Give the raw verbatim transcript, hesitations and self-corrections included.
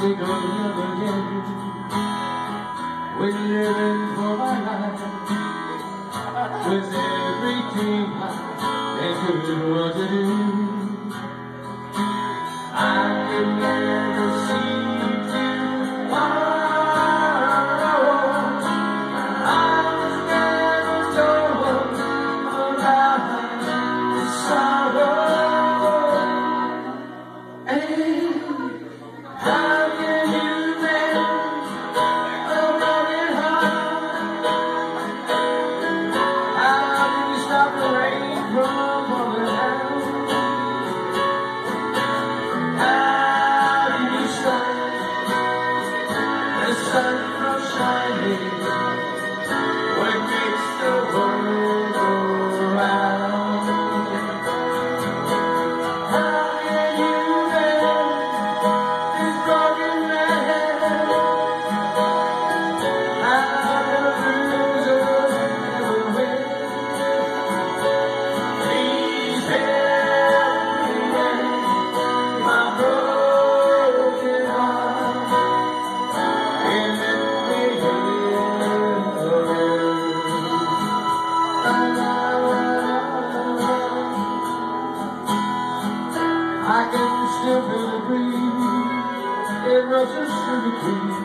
take another day when living for my life was everything I could want to do. I could never see tomorrow. I was never told about the sorrow. And how can you mend a broken heart? How can you stop the rain from falling down? How do you stop the sun from shining? What makes the world go round? How can you mend this broken man? How can a loser ever win? Please help me mend my broken heart, and let me live forever. I can still feel the breeze, it rushes through the trees.